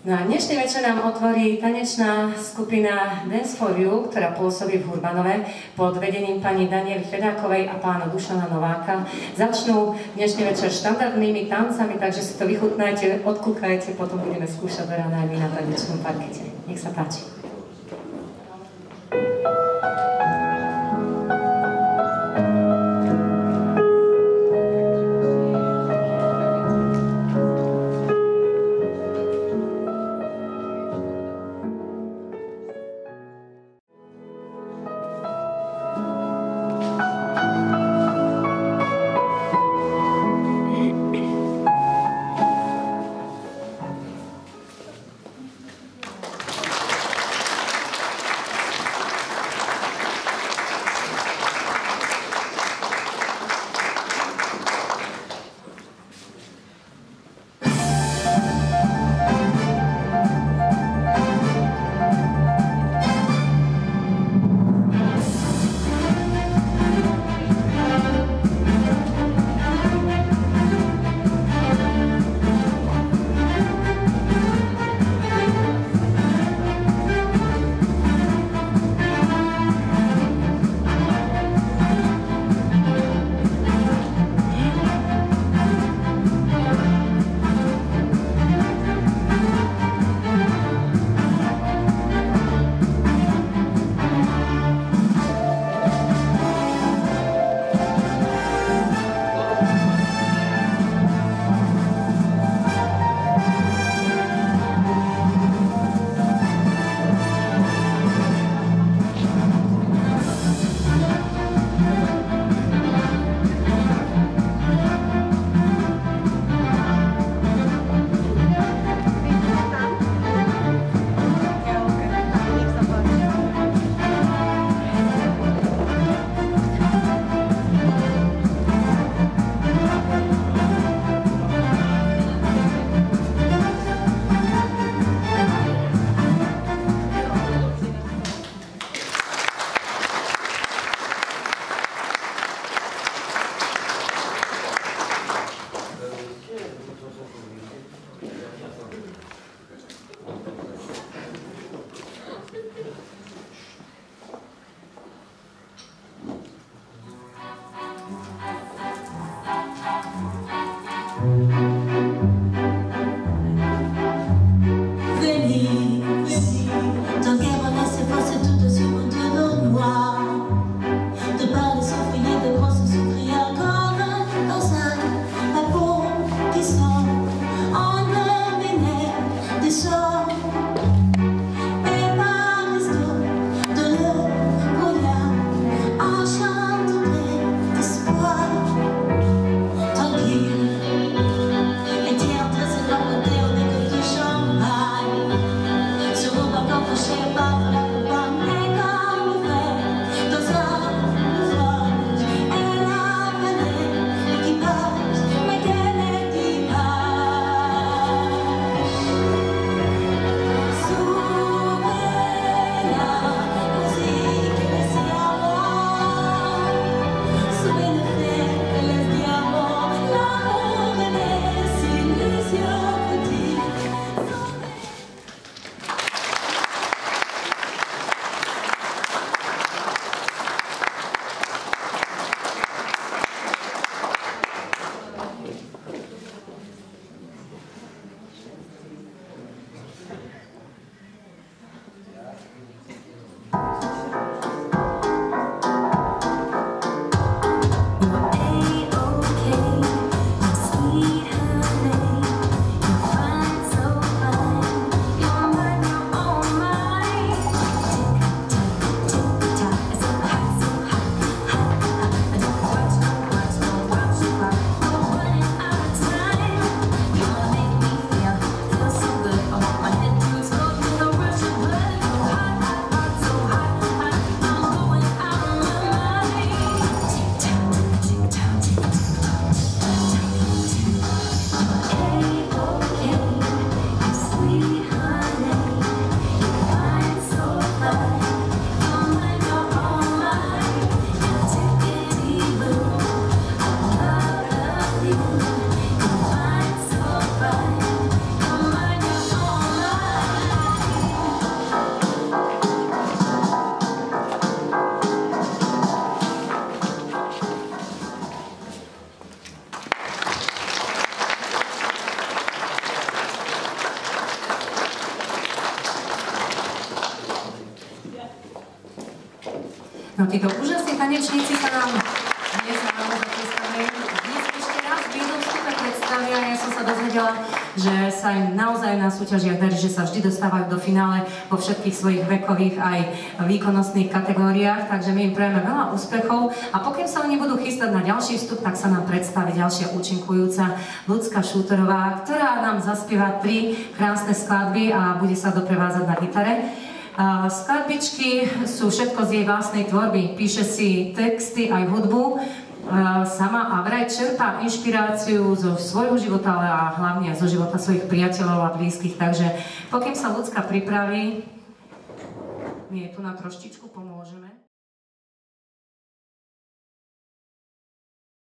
No a dnešný večer nám otvorí tanečná skupina Dance for You, ktorá pôsobí v Hurbanove pod vedením pani Daniely Fedákovej a pána Dušana Nováka. Začnú dnešný večer štandardnými tancami, takže si to vychutnajte, odkúkajte, potom budeme skúšať do rána aj my na tanečnom parkete. Nech sa páči. No títo úžasní tanečníci sa nám dnes ráno predstavili. Dnes ešte raz v jednom vstupe predstavia. Ja som sa dozvedela, že sa im naozaj na súťažiach darí, že sa vždy dostávajú do finále vo všetkých svojich vekových aj výkonnostných kategóriách, takže my im prejeme veľa úspechov a pokým sa oni budú chystať na ďalší vstup, tak sa nám predstaví ďalšia účinkujúca Ľudská Šútorová, ktorá nám zaspieva 3 krásne skladby a bude sa doprevázať na gitare. Skladbičky sú všetko z jej vlastnej tvorby, píše si texty aj hudbu sama a vraj čerpá inšpiráciu zo svojho života, ale a hlavne zo života svojich priateľov a blízkych. Takže pokým sa Ľudská pripraví, my jej tu na troštičku pomôžeme.